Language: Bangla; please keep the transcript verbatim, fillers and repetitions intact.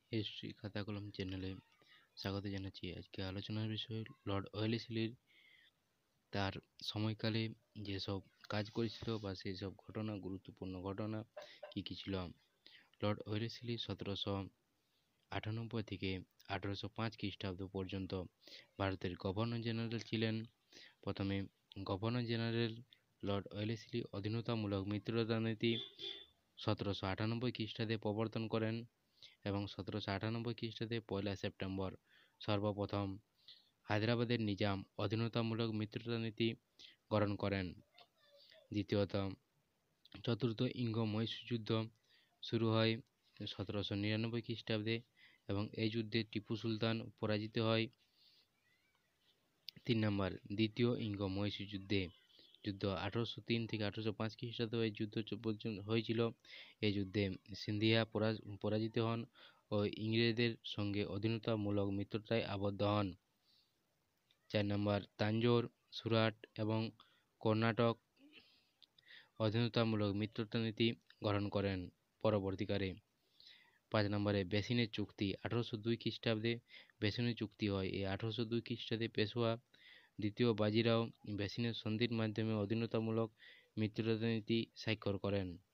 হিস্ট্রি খাতা কলম চ্যানেলে স্বাগত জানাচ্ছি। আজকে আলোচনার বিষয় লর্ড ওয়েলেসলির তার সময়কালে যেসব কাজ করেছিল বা সেই সব ঘটনা, গুরুত্বপূর্ণ ঘটনা কি কি ছিল। লর্ড ওয়েলেসলি সতেরোশো আটানব্বই থেকে আঠারোশো পাঁচ খ্রিস্টাব্দ পর্যন্ত ভারতের গভর্নর জেনারেল ছিলেন। প্রথমে গভর্নর জেনারেল লর্ড ওয়েলেসলি অধীনতামূলক মিত্রতা নীতি সতেরোশো আটানব্বই খ্রিস্টাব্দে প্রবর্তন করেন এবং সতেরোশো আটানব্বই খ্রিস্টাব্দে পয়লা সেপ্টেম্বর সর্বপ্রথম হায়দ্রাবাদের নিজাম অধীনতামূলক মিত্রতা নীতি গ্রহণ করেন। দ্বিতীয়ত চতুর্থ ইঙ্গ মহীশূর যুদ্ধ শুরু হয় সতেরোশো নিরানব্বই খ্রিস্টাব্দে এবং এই যুদ্ধে টিপু সুলতান পরাজিত হয়। তিন নম্বর দ্বিতীয় ইঙ্গ মহীশূর যুদ্ধে যুদ্ধ আঠারোশো তিন থেকে আঠারোশো পাঁচ খ্রিস্টাব্দ এই যুদ্ধ পর্যন্ত হয়েছিল। এই যুদ্ধে সিন্ধিয়া পরাজিত হন ও ইংরেজদের সঙ্গে অধীনতামূলক মিত্রতায় আবদ্ধ হন। চার নম্বর তাঞ্জোর, সুরাট এবং কর্ণাটক অধীনতামূলক মিত্রতা নীতি গ্রহণ করেন পরবর্তীকালে। পাঁচ নম্বরে বেসিনের চুক্তি আঠারোশো দুই খ্রিস্টাব্দে বেসিনের চুক্তি হয়। এই আঠারোশো দুই খ্রিস্টাব্দে পেশোয়া দ্বিতীয় বাজিরাও বেসিনের সন্ধির মাধ্যমে অধীনতামূলক মিত্রতা নীতি স্বাক্ষর করেন।